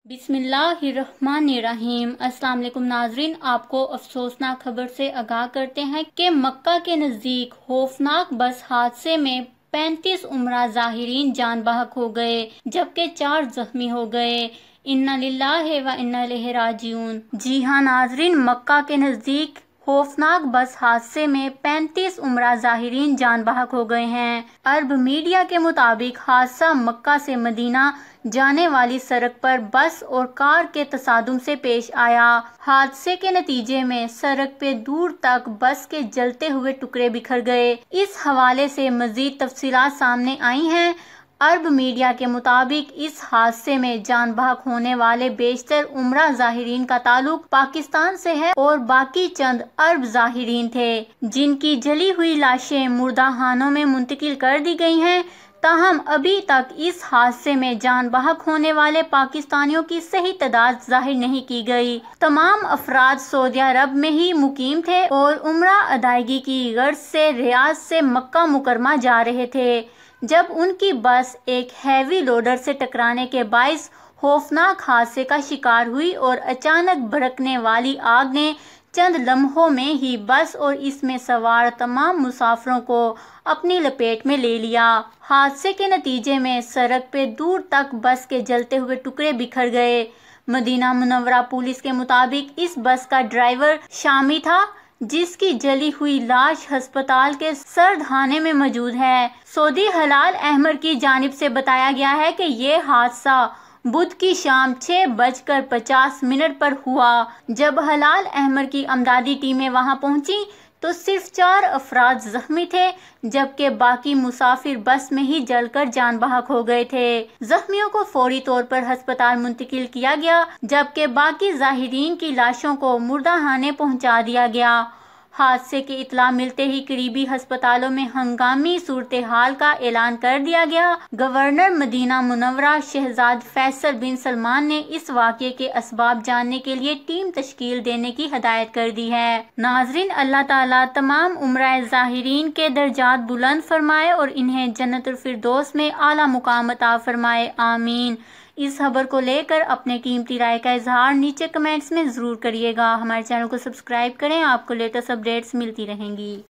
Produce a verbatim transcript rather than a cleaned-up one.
बिस्मिल्लाहिर्रहमानिर्रहीम। अस्सलाम वालेकुम नाजरीन, आपको अफसोसनाक खबर से आगाह करते हैं कि मक्का के नज़दीक खौफनाक बस हादसे में पैंतीस उम्रा ज़ाहिरीन जान बहक हो गए जबकि चार जख्मी हो गए। इन्ना लिल्लाहि व इन्ना इलैहि राजिऊन। जी हाँ नाजरीन, मक्का के नज़दीक खौफनाक बस हादसे में पैंतीस उम्रा ज़ाहिरीन जान बहक हो गए हैं। अरब मीडिया के मुताबिक हादसा मक्का से मदीना जाने वाली सड़क पर बस और कार के तसादुम से पेश आया। हादसे के नतीजे में सड़क पे दूर तक बस के जलते हुए टुकड़े बिखर गए। इस हवाले से मजीद तफसीलात सामने आई हैं। अरब मीडिया के मुताबिक इस हादसे में जान बहक होने वाले बेशतर उम्रा ज़ाहिरीन का ताल्लुक पाकिस्तान से है और बाकी चंद अरब ज़ाहिरीन थे जिनकी जली हुई लाशें मुर्दाखानों में मुंतकिल कर दी गई हैं। ताहम अभी तक इस हादसे में जान बहक होने वाले पाकिस्तानियों की सही तादाद जाहिर नहीं की गई। तमाम अफराद सऊदी अरब में ही मुकीम थे और उम्रा अदायगी की गर्ज से रियाद से मक्का मुकरमा जा रहे थे जब उनकी बस एक हैवी लोडर से टकराने के बाइस खौफनाक हादसे का शिकार हुई और अचानक भड़कने वाली आग ने चंद लम्हों में ही बस और इसमें सवार तमाम मुसाफिरों को अपनी लपेट में ले लिया। हादसे के नतीजे में सड़क पे दूर तक बस के जलते हुए टुकड़े बिखर गए। मदीना मुनव्वरा पुलिस के मुताबिक इस बस का ड्राइवर शामी था जिसकी जली हुई लाश अस्पताल के सरदखाने में मौजूद है। सऊदी हलाल अहमर की जानिब से बताया गया है कि ये हादसा बुध की शाम छह बजकर पचास मिनट पर हुआ। जब हलाल अहमर की अमदादी टीमें वहां पहुंची तो सिर्फ चार अफराद जख्मी थे जबकि बाकी मुसाफिर बस में ही जलकर जान बहक हो गए थे। जख्मियों को फौरी तौर पर अस्पताल मुंतकिल किया गया जबकि बाकी ज़ाहिरीन की लाशों को मुर्दाखाने पहुंचा दिया गया। हादसे की इत्तला मिलते ही करीबी अस्पतालों में हंगामी सूरत हाल का ऐलान कर दिया गया। गवर्नर मदीना मुनव्वरा शहजाद फैसल बिन सलमान ने इस वाक़ये के असबाब जानने के लिए टीम तश्कील देने की हदायत कर दी है। नाजरीन, अल्लाह ताला तमाम उम्रा ज़ाहिरीन के दर्जात बुलंद फरमाए और इन्हें जन्नतुल फिरदौस में आला मुकाम अता फरमाए, आमीन। इस खबर को लेकर अपने कीमती राय का इजहार नीचे कमेंट्स में जरूर करिएगा। हमारे चैनल को सब्सक्राइब करें, आपको लेटेस्ट अपडेट्स मिलती रहेंगी।